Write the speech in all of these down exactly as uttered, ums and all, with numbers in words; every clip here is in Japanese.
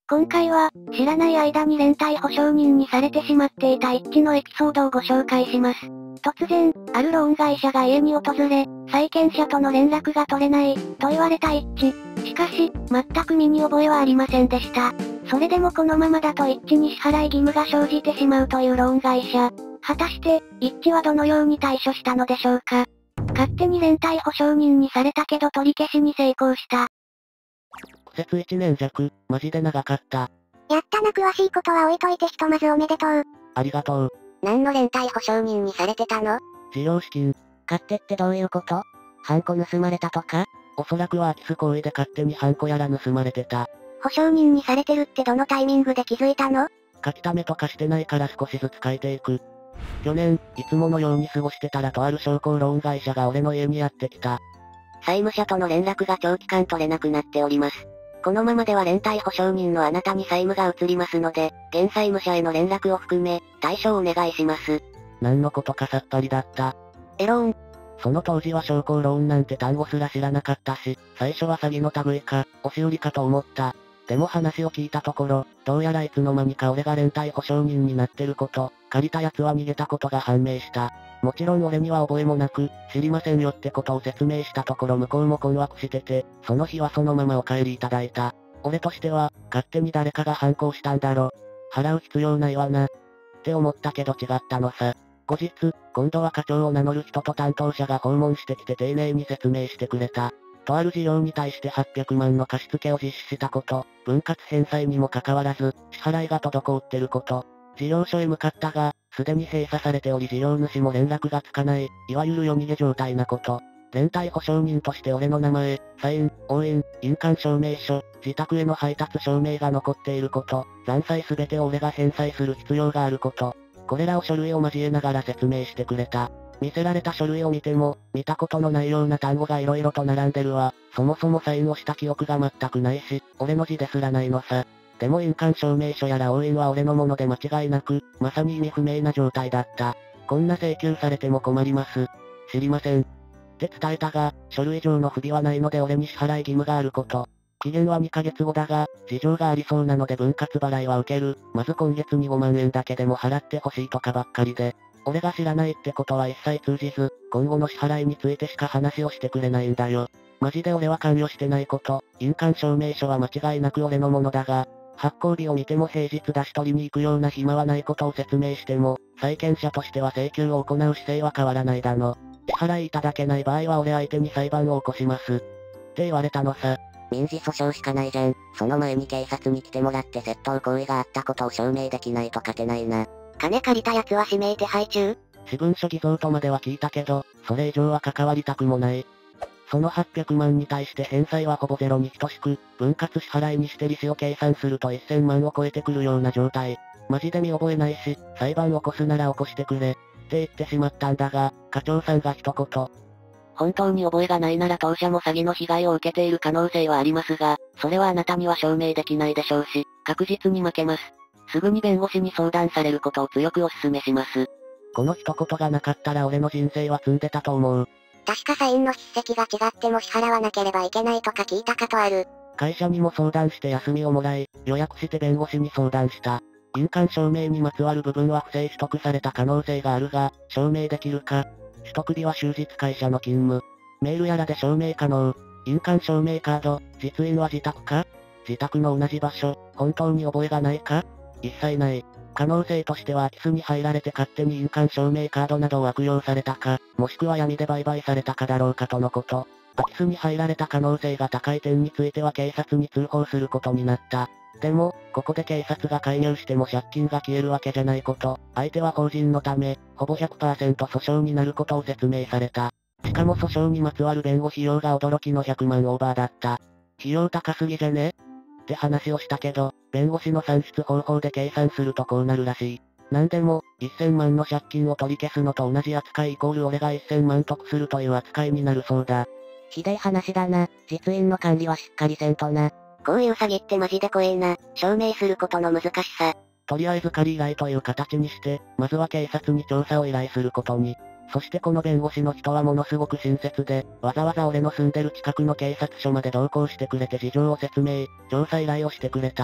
今回は、知らない間に連帯保証人にされてしまっていた一致のエピソードをご紹介します。突然、あるローン会社が家に訪れ、債権者との連絡が取れない、と言われた一致。しかし、全く身に覚えはありませんでした。それでもこのままだと一致に支払い義務が生じてしまうというローン会社。果たして、一致はどのように対処したのでしょうか。勝手に連帯保証人にされたけど取り消しに成功した。 苦節いちねん弱、マジで長かった。 やったな。詳しいことは置いといてひとまずおめでとう。 ありがとう。 何の連帯保証人にされてたの？ 事業資金。 勝手ってどういうこと？ハンコ盗まれたとか？ おそらくは空き巣行為で勝手にハンコやら盗まれてた。 保証人にされてるってどのタイミングで気づいたの？ 書き溜めとかしてないから少しずつ書いていく。去年、いつものように過ごしてたらとある商工ローン会社が俺の家にやってきた。 債務者との連絡が長期間取れなくなっております。このままでは連帯保証人のあなたに債務が移りますので、現債務者への連絡を含め、対処をお願いします。 何のことかさっぱりだった。 エローン。 その当時は商工ローンなんて単語すら知らなかったし、最初は詐欺の類か、押し売りかと思った。でも話を聞いたところ、どうやらいつの間にか俺が連帯保証人になってること、借りた奴は逃げたことが判明した。もちろん俺には覚えもなく、知りませんよってことを説明したところ向こうも困惑してて、その日はそのままお帰りいただいた。俺としては、勝手に誰かが反抗したんだろ。払う必要ないわな。って思ったけど違ったのさ。後日、今度は課長を名乗る人と担当者が訪問してきて丁寧に説明してくれた。とある事業に対してはっぴゃくまんの貸付を実施したこと、分割返済にもかかわらず、支払いが滞ってること。事業所へ向かったが、すでに閉鎖されており事業主も連絡がつかない、いわゆる夜逃げ状態なこと。連帯保証人として俺の名前、サイン、押印、印鑑証明書、自宅への配達証明が残っていること、残債すべてを俺が返済する必要があること。これらを書類を交えながら説明してくれた。見せられた書類を見ても、見たことのないような単語が色々と並んでるわ。そもそもサインをした記憶が全くないし、俺の字ですらないのさ。でも印鑑証明書やら押印は俺のもので間違いなく、まさに意味不明な状態だった。こんな請求されても困ります。知りません。って伝えたが、書類上の不備はないので俺に支払い義務があること。期限はにかげつごだが、事情がありそうなので分割払いは受ける。まず今月にごまんえんだけでも払ってほしいとかばっかりで。俺が知らないってことは一切通じず、今後の支払いについてしか話をしてくれないんだよ。マジで俺は関与してないこと、印鑑証明書は間違いなく俺のものだが、発行日を見ても平日出し取りに行くような暇はないことを説明しても、債権者としては請求を行う姿勢は変わらないだの。支払いいただけない場合は俺相手に裁判を起こします。って言われたのさ。 民事訴訟しかないじゃん。その前に警察に来てもらって窃盗行為があったことを証明できないと勝てないな。金借りた奴は指名手配中？ 私文書偽造とまでは聞いたけど、それ以上は関わりたくもない。そのはっぴゃくまんに対して返済はほぼゼロに等しく、分割支払いにして利子を計算するとせんまんを超えてくるような状態。マジで見覚えないし、裁判を起こすなら起こしてくれ。って言ってしまったんだが、課長さんが一言。 本当に覚えがないなら当社も詐欺の被害を受けている可能性はありますが、それはあなたには証明できないでしょうし、確実に負けます。すぐに弁護士に相談されることを強くお勧めします。 この一言がなかったら俺の人生は積んでたと思う。 確かサインの筆跡が違っても支払わなければいけないとか聞いたことある。 会社にも相談して休みをもらい、予約して弁護士に相談した。印鑑証明にまつわる部分は不正取得された可能性があるが、証明できるか。取得日は終日会社の勤務。メールやらで証明可能。印鑑証明カード、実印は自宅か？自宅の同じ場所、本当に覚えがないか？一切ない。可能性としては空き巣に入られて勝手に印鑑証明カードなどを悪用されたか、もしくは闇で売買されたかだろうかとのこと。空き巣に入られた可能性が高い点については警察に通報することになった。でも、ここで警察が介入しても借金が消えるわけじゃないこと、相手は法人のため、ほぼ ひゃくパーセント 訴訟になることを説明された。しかも訴訟にまつわる弁護費用が驚きのひゃくまんオーバーだった。費用高すぎじゃね？って話をしたけど、弁護士の算出方法で計算するとこうなるらしい。なんでも、せんまんの借金を取り消すのと同じ扱いイコール俺がせんまん得するという扱いになるそうだ。 ひでえ話だな。実印の管理はしっかりせんとな。こういう詐欺ってマジで怖えな。証明することの難しさ。 とりあえず仮依頼という形にして、まずは警察に調査を依頼することに。そしてこの弁護士の人はものすごく親切で、わざわざ俺の住んでる近くの警察署まで同行してくれて事情を説明、調査依頼をしてくれた。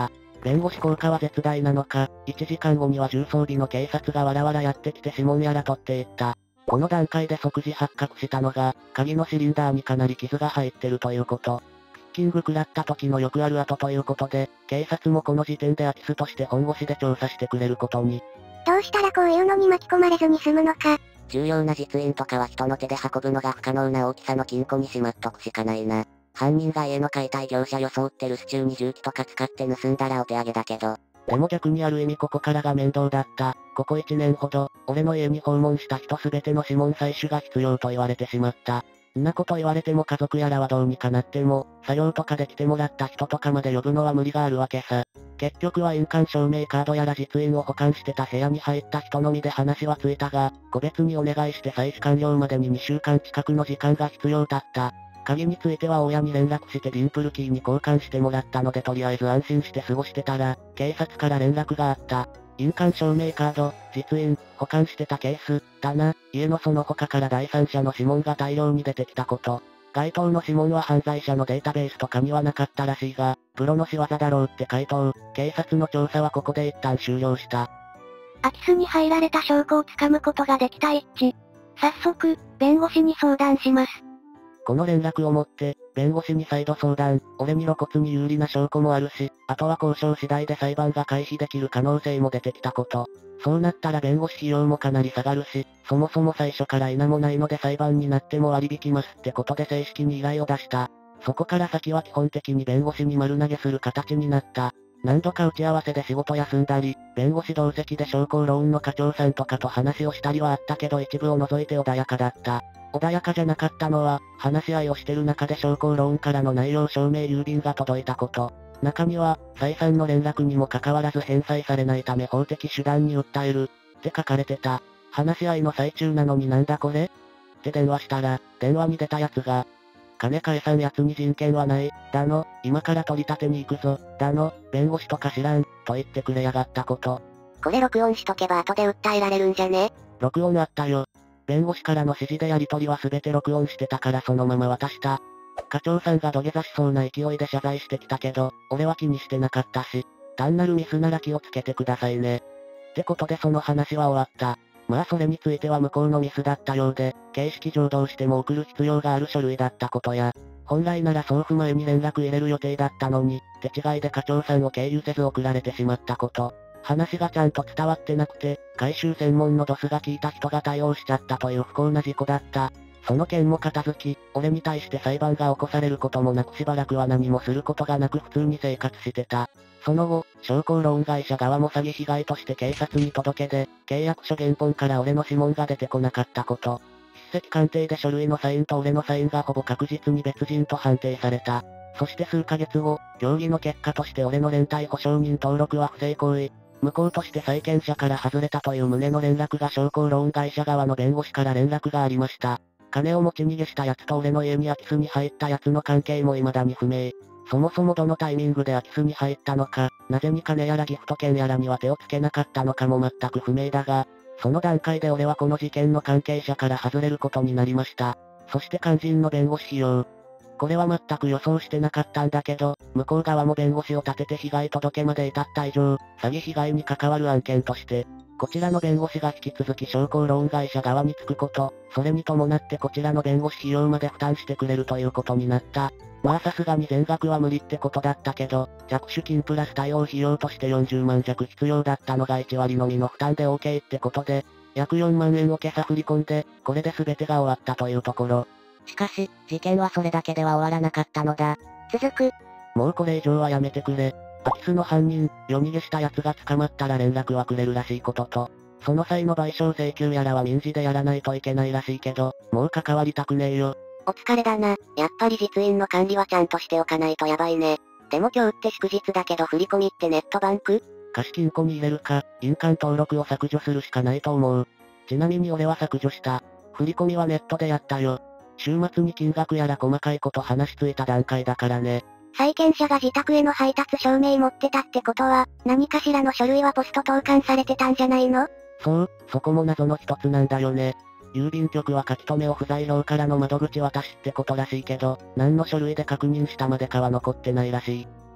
弁護士効果は絶大なのか、いちじかんごには重装備の警察がわらわらやってきて指紋やら取っていった。この段階で即時発覚したのが、鍵のシリンダーにかなり傷が入ってるということ。ピッキング食らった時のよくある跡ということで、警察もこの時点で空き巣として本腰で調査してくれることに。 どうしたらこういうのに巻き込まれずに済むのか。 重要な実印とかは人の手で運ぶのが不可能な大きさの金庫にしまっとくしかないな。犯人が家の解体業者装ってるスチューに重機とか使って盗んだらお手上げだけど。 でも逆にある意味ここからが面倒だった。ここいちねんほど、俺の家に訪問した人すべての指紋採取が必要と言われてしまった。んなこと言われても家族やらはどうにかなっても、作業とかで来てもらった人とかまで呼ぶのは無理があるわけさ。結局は印鑑証明カードやら実印を保管してた部屋に入った人のみで話はついたが、個別にお願いして採取完了までににしゅうかん近くの時間が必要だった。鍵については親に連絡してディンプルキーに交換してもらったのでとりあえず安心して過ごしてたら、警察から連絡があった。印鑑証明カード、実印、保管してたケース、棚、家のその他から第三者の指紋が大量に出てきたこと。該当の指紋は犯罪者のデータベースとかにはなかったらしいが、プロの仕業だろうって回答。警察の調査はここで一旦終了した。 空き巣に入られた証拠をつかむことができた一致。早速、弁護士に相談します。 この連絡をもって、弁護士に再度相談、俺に露骨に有利な証拠もあるし、あとは交渉次第で裁判が回避できる可能性も出てきたこと。そうなったら弁護士費用もかなり下がるし、そもそも最初から否もないので裁判になっても割引ますってことで正式に依頼を出した。そこから先は基本的に弁護士に丸投げする形になった。何度か打ち合わせで仕事休んだり、弁護士同席で商工ローンの課長さんとかと話をしたりはあったけど一部を除いて穏やかだった。穏やかじゃなかったのは、話し合いをしてる中で商工ローンからの内容証明郵便が届いたこと。中には、再三の連絡にもかかわらず返済されないため法的手段に訴える、って書かれてた。話し合いの最中なのになんだこれって電話したら、電話に出たやつが、金返さんやつに人権はない、だの、今から取り立てに行くぞ、だの、弁護士とか知らん、と言ってくれやがったこと。 これ録音しとけば後で訴えられるんじゃね？ 録音あったよ。弁護士からの指示でやり取りは全て録音してたからそのまま渡した。課長さんが土下座しそうな勢いで謝罪してきたけど、俺は気にしてなかったし、単なるミスなら気をつけてくださいね。ってことでその話は終わった。まあそれについては向こうのミスだったようで、形式上どうしても送る必要がある書類だったことや、本来なら送付前に連絡入れる予定だったのに、手違いで課長さんを経由せず送られてしまったこと。話がちゃんと伝わってなくて、回収専門のドスが効いた人が対応しちゃったという不幸な事故だった。その件も片付き、俺に対して裁判が起こされることもなくしばらくは何もすることがなく普通に生活してた。その後、商工ローン会社側も詐欺被害として警察に届け出、契約書原本から俺の指紋が出てこなかったこと。筆跡鑑定で書類のサインと俺のサインがほぼ確実に別人と判定された。そして数ヶ月後、協議の結果として俺の連帯保証人登録は不正行為。向こうとして債権者から外れたという旨の連絡が商工ローン会社側の弁護士から連絡がありました。金を持ち逃げした奴と俺の家に空き巣に入った奴の関係も未だに不明。そもそもどのタイミングで空き巣に入ったのか、なぜに金やらギフト券やらには手をつけなかったのかも全く不明だが、その段階で俺はこの事件の関係者から外れることになりました。そして肝心の弁護士費用。これは全く予想してなかったんだけど、向こう側も弁護士を立てて被害届まで至った以上、詐欺被害に関わる案件として、こちらの弁護士が引き続き商工ローン会社側につくこと、それに伴ってこちらの弁護士費用まで負担してくれるということになった。まあさすがに全額は無理ってことだったけど、着手金プラス対応費用としてよんじゅうまん弱必要だったのがいち割のみの負担で OK ってことで、約よんまんえんを今朝振り込んで、これで全てが終わったというところ。 しかし、事件はそれだけでは終わらなかったのだ。 続く。 もうこれ以上はやめてくれ。空き巣の犯人、夜逃げした奴が捕まったら連絡はくれるらしいことと、その際の賠償請求やらは民事でやらないといけないらしいけど、もう関わりたくねえよ。 お疲れだな。やっぱり実印の管理はちゃんとしておかないとやばいね。でも今日って祝日だけど振り込みってネットバンク？ 貸金庫に入れるか、印鑑登録を削除するしかないと思う。ちなみに俺は削除した。振り込みはネットでやったよ。週末に金額やら細かいこと話しついた段階だからね。 債権者が自宅への配達証明持ってたってことは、何かしらの書類はポスト投函されてたんじゃないの？ そう、そこも謎の一つなんだよね。郵便局は書き留めを不在票からの窓口渡しってことらしいけど、何の書類で確認したまでかは残ってないらしい。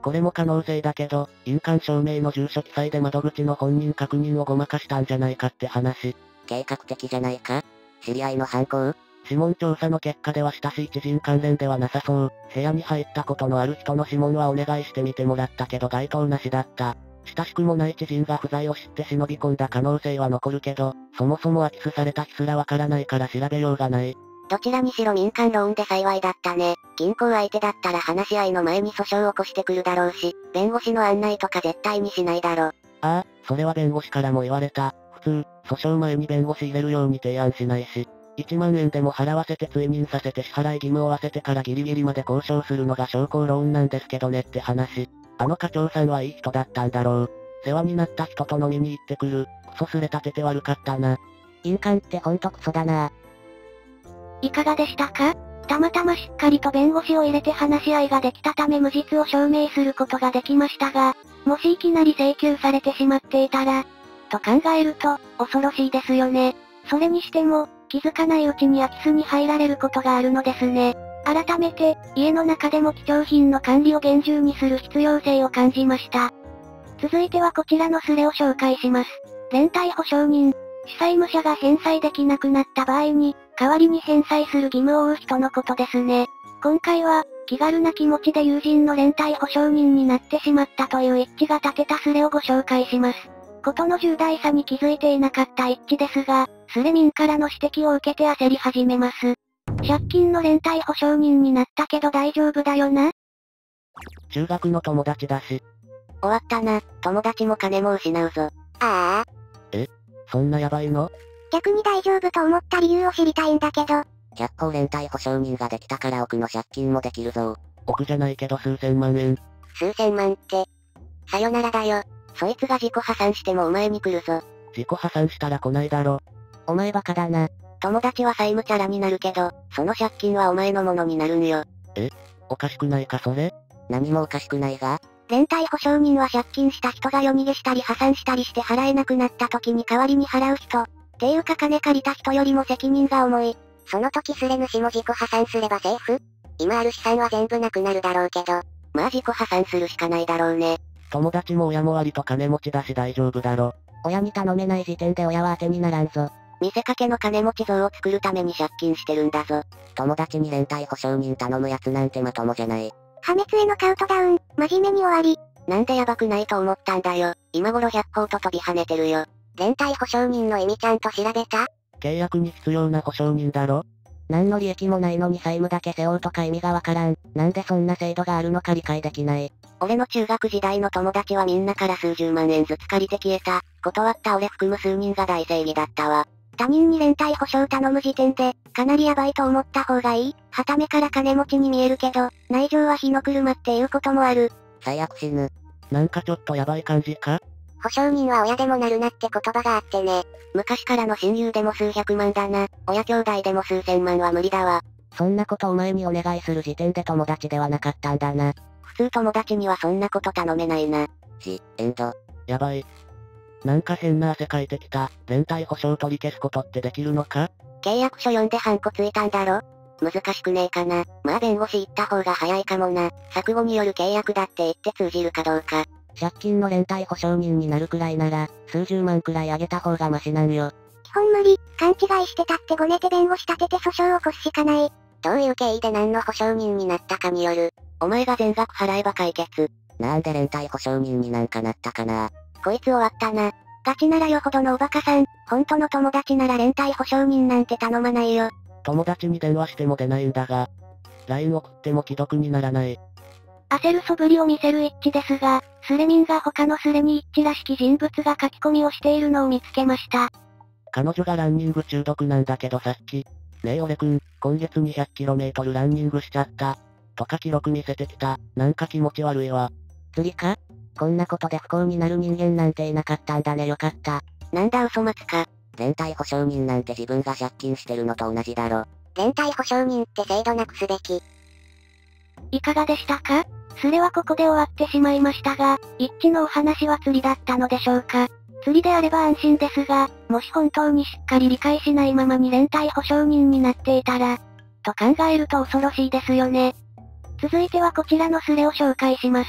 これも可能性だけど、印鑑証明の住所記載で窓口の本人確認をごまかしたんじゃないかって話。 計画的じゃないか？知り合いの犯行？ 指紋調査の結果では親しい知人関連ではなさそう。部屋に入ったことのある人の指紋はお願いしてみてもらったけど該当なしだった。親しくもない知人が不在を知って忍び込んだ可能性は残るけど、そもそも空き巣された日すらわからないから調べようがない。 どちらにしろ民間ローンで幸いだったね。銀行相手だったら話し合いの前に訴訟を起こしてくるだろうし、弁護士の案内とか絶対にしないだろ。 ああ、それは弁護士からも言われた。普通、訴訟前に弁護士入れるように提案しないし、いちまんえんでも払わせて追認させて支払い義務を負わせてからギリギリまで交渉するのが商工ローンなんですけどねって話。あの課長さんはいい人だったんだろう。世話になった人と飲みに行ってくる。クソすれ立てて悪かったな。 印鑑ってほんとクソだな。 いかがでしたか？たまたましっかりと弁護士を入れて話し合いができたため無実を証明することができましたが、もしいきなり請求されてしまっていたら、と考えると、恐ろしいですよね。それにしても、気づかないうちに空き巣に入られることがあるのですね。改めて、家の中でも貴重品の管理を厳重にする必要性を感じました。続いてはこちらのスレを紹介します。連帯保証人。主債務者が返済できなくなった場合に、代わりに返済する義務を負う人のことですね。今回は、気軽な気持ちで友人の連帯保証人になってしまったという一致が立てたスレをご紹介します。ことの重大さに気づいていなかった一致ですが、スレ民からの指摘を受けて焦り始めます。借金の連帯保証人になったけど大丈夫だよな？ 中学の友達だし。 終わったな、友達も金も失うぞ。ああ。 え？そんなやばいの？ 逆に大丈夫と思った理由を知りたいんだけど。 逆行連帯保証人ができたから億の借金もできるぞ。 億じゃないけど数千万円。 数千万って。さよならだよ。そいつが自己破産してもお前に来るぞ。 自己破産したら来ないだろ。 お前バカだな。友達は債務チャラになるけど、その借金はお前のものになるんよ。 え？おかしくないかそれ？ 何もおかしくないが？ 連帯保証人は借金した人が夜逃げしたり破産したりして払えなくなった時に代わりに払う人。っていうか金借りた人よりも責任が重い。 その時スレ主も自己破産すればセーフ？今ある資産は全部なくなるだろうけど。まあ自己破産するしかないだろうね。 友達も親も割と金持ちだし大丈夫だろ。 親に頼めない時点で親は当てにならんぞ。見せかけの金持ち像を作るために借金してるんだぞ。友達に連帯保証人頼むやつなんてまともじゃない。 破滅へのカウントダウン、真面目に終わり。 なんでやばくないと思ったんだよ。今頃ひゃっぽうと飛び跳ねてるよ。連帯保証人の意味ちゃんと調べた？ 契約に必要な保証人だろ？ 何の利益もないのに債務だけ背負うとか意味がわからん。なんでそんな制度があるのか理解できない。俺の中学時代の友達はみんなから数十万円ずつ借りて消えた。断った俺含む数人が大正義だったわ。 他人に連帯保証頼む時点で、かなりヤバいと思った方がいい。はためから金持ちに見えるけど、内情は火の車っていうこともある。 最悪死ぬ。 なんかちょっとヤバい感じか？ 保証人は親でもなるなって言葉があってね。昔からの親友でも数百万だな。親兄弟でも数千万は無理だわ。そんなことお前にお願いする時点で友達ではなかったんだな。普通友達にはそんなこと頼めないな。ジ、エンド。 やばい。なんか変な汗かいてきた。連帯保証取り消すことってできるのか？ 契約書読んでハンコついたんだろ？難しくねえかな。まあ弁護士行った方が早いかもな。錯誤による契約だって言って通じるかどうか。借金の連帯保証人になるくらいなら、数十万くらいあげた方がマシなんよ。 基本無理、勘違いしてたってごねて弁護士立てて訴訟を起こすしかない。 どういう経緯で何の保証人になったかによる。お前が全額払えば解決。なんで連帯保証人になんかなったかな。こいつ終わったな。 ガチならよほどのおバカさん、本当の友達なら連帯保証人なんて頼まないよ。 友達に電話しても出ないんだが、ライン 送っても既読にならない。 焦る素振りを見せる一致ですが、スレ民が他のスレに一致らしき人物が書き込みをしているのを見つけました。 彼女がランニング中毒なんだけどさっき、ねえ俺くん、今月 にひゃくキロメートル ランニングしちゃった。とか記録見せてきた。なんか気持ち悪いわ。 釣りか？こんなことで不幸になる人間なんていなかったんだねよかった。なんだ嘘待つか。連帯保証人なんて自分が借金してるのと同じだろ。連帯保証人って制度なくすべき。 いかがでしたか？スレはここで終わってしまいましたが、一致のお話は釣りだったのでしょうか？釣りであれば安心ですが、もし本当にしっかり理解しないままに連帯保証人になっていたら、と考えると恐ろしいですよね。続いてはこちらのスレを紹介します。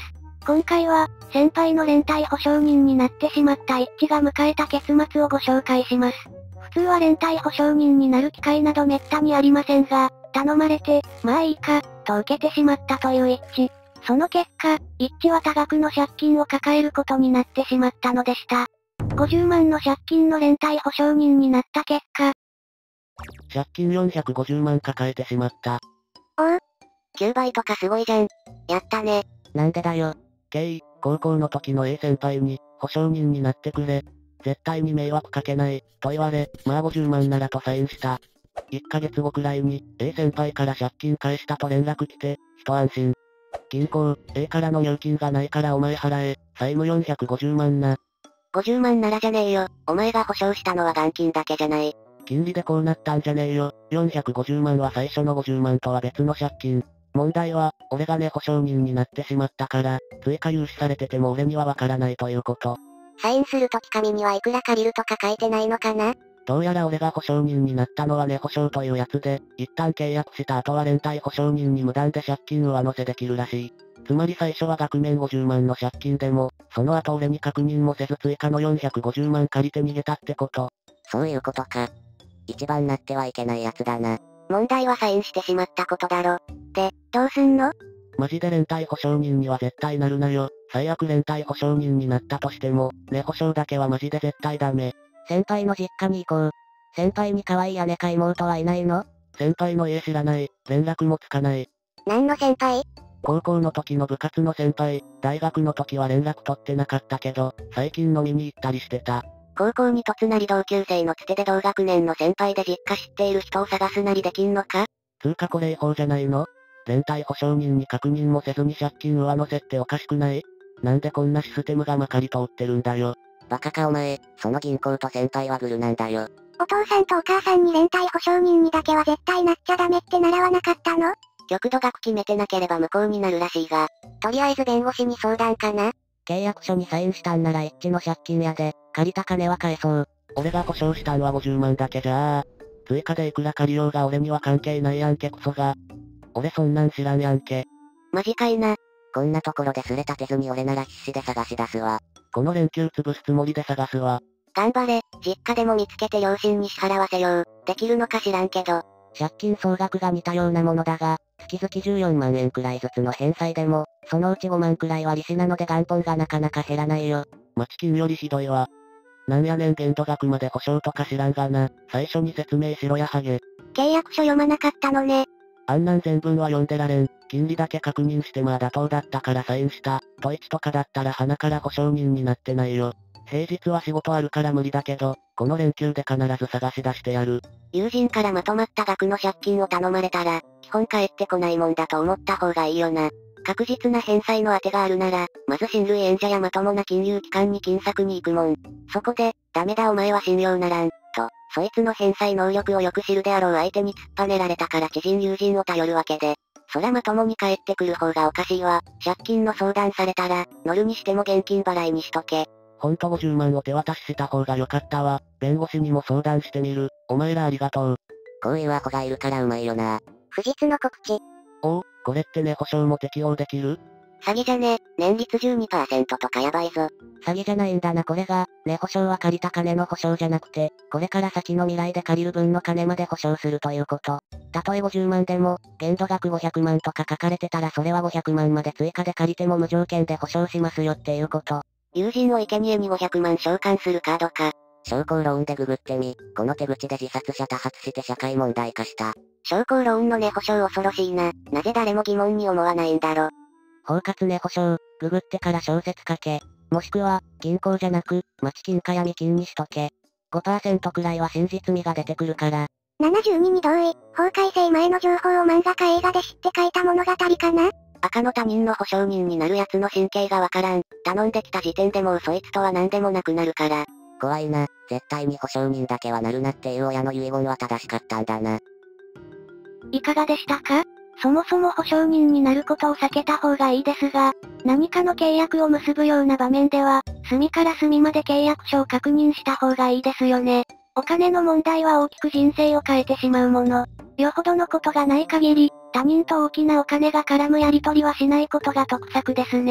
今回は、先輩の連帯保証人になってしまった一致が迎えた結末をご紹介します。普通は連帯保証人になる機会など滅多にありませんが、頼まれて、まあいいか、と受けてしまったという一致。その結果、一致は多額の借金を抱えることになってしまったのでした。ごじゅうまんの借金の連帯保証人になった結果、 借金よんひゃくごじゅうまん抱えてしまった。 おう。きゅうばいとかすごいじゃん。やったね。 なんでだよ。ケイ、高校の時の A 先輩に、保証人になってくれ。絶対に迷惑かけない、と言われ、まあごじゅうまんならとサインした。いっかげつごくらいに、A 先輩から借金返したと連絡来て、一安心。銀行、A からの入金がないからお前払え、債務よんひゃくごじゅうまんな。 ごじゅうまんならじゃねえよ。お前が保証したのは元金だけじゃない。 金利でこうなったんじゃねえよ。よんひゃくごじゅうまんは最初のごじゅうまんとは別の借金。問題は、俺がね保証人になってしまったから、追加融資されてても俺にはわからないということ。 サインするとき紙にはいくら借りるとか書いてないのかな？ どうやら俺が保証人になったのはね保証というやつで、一旦契約した後は連帯保証人に無断で借金上乗せできるらしい。つまり最初は額面ごじゅうまんの借金でも、その後俺に確認もせず追加のよんひゃくごじゅうまん借りて逃げたってこと。 そういうことか。一番なってはいけないやつだな。問題はサインしてしまったことだろ。で、どうすんの？ マジで連帯保証人には絶対なるなよ。最悪連帯保証人になったとしても、ね保証だけはマジで絶対ダメ。 先輩の実家に行こう。先輩に可愛い姉か妹はいないの？ 先輩の家知らない、連絡もつかない。 何の先輩？ 高校の時の部活の先輩、大学の時は連絡取ってなかったけど、最近飲みに行ったりしてた。 高校に嫁なり同級生のつてで同学年の先輩で実家知っている人を探すなりできんのか？ つうかこれ違法じゃないの？連帯保証人に確認もせずに借金上乗せっておかしくない？なんでこんなシステムがまかり通ってるんだよ。 バカかお前、その銀行と先輩はグルなんだよ。お父さんとお母さんに連帯保証人にだけは絶対なっちゃダメって習わなかったの？極度額決めてなければ無効になるらしいが、とりあえず弁護士に相談かな。契約書にサインしたんなら一致の借金やで、借りた金は返そう。 俺が保証したんはごじゅうまんだけじゃあ。追加でいくら借りようが俺には関係ないやんけクソが。俺そんなん知らんやんけ。 マジかいな。こんなところですれ立てずに俺なら必死で探し出すわ。 この連休潰すつもりで探すわ。 頑張れ、実家でも見つけて両親に支払わせよう。できるのか知らんけど。借金総額が似たようなものだが、月々じゅうよんまんえんくらいずつの返済でも、そのうちごまんくらいは利子なので元本がなかなか減らないよ。 町金よりひどいわ。なんやねん限度額まで保証とか知らんがな。最初に説明しろやハゲ。 契約書読まなかったのね。 あんなん全文は読んでられん。金利だけ確認してまあ妥当だったからサインした。といちとかだったら鼻から保証人になってないよ。平日は仕事あるから無理だけど、この連休で必ず探し出してやる。友人からまとまった額の借金を頼まれたら、基本返ってこないもんだと思った方がいいよな。確実な返済の当てがあるなら、まず親類縁者やまともな金融機関に金策に行くもん。そこで、ダメだお前は信用ならん、と、そいつの返済能力をよく知るであろう相手に突っぱねられたから知人友人を頼るわけで。そらまともに返ってくる方がおかしいわ。借金の相談されたら、乗るにしても現金払いにしとけ。ほんとごじゅうまんを手渡しした方が良かったわ。弁護士にも相談してみる。お前らありがとう。 こういうアホがいるからうまいよな。不実の告知。 おお、これってね保証も適用できる？ 詐欺じゃね、年率 じゅうにパーセント とかやばいぞ。詐欺じゃないんだなこれが、ね保証は借りた金の保証じゃなくて、これから先の未来で借りる分の金まで保証するということ。たとえごじゅうまんでも、限度額ごひゃくまんとか書かれてたらそれはごひゃくまんまで追加で借りても無条件で保証しますよっていうこと。友人を生贄にごひゃくまん償還するカードか。商工ローンでググってみ、この手口で自殺者多発して社会問題化した。商工ローンのね保証恐ろしいな。なぜ誰も疑問に思わないんだろ。包括ね保証、ググってから小説書け。もしくは、銀行じゃなく、町金か闇金にしとけ。ごパーセント くらいは真実味が出てくるから。ななじゅうにに同意、法改正前の情報を漫画か映画で知って書いた物語かな？赤の他人の保証人になる奴の神経がわからん。頼んできた時点でもうそいつとは何でもなくなるから。怖いな。絶対に保証人だけはなるなっていう親の遺言は正しかったんだな。 いかがでしたか？そもそも保証人になることを避けた方がいいですが、何かの契約を結ぶような場面では、隅から隅まで契約書を確認した方がいいですよね。お金の問題は大きく人生を変えてしまうもの。よほどのことがない限り、他人と大きなお金が絡むやり取りはしないことが得策ですね。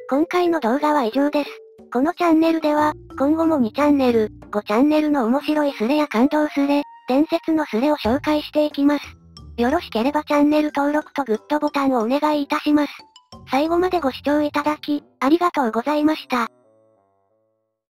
今回の動画は以上です。このチャンネルでは、今後もにチャンネル、ごチャンネルの面白いスレや感動スレ、伝説のスレを紹介していきます。よろしければチャンネル登録とグッドボタンをお願いいたします。最後までご視聴いただき、ありがとうございました。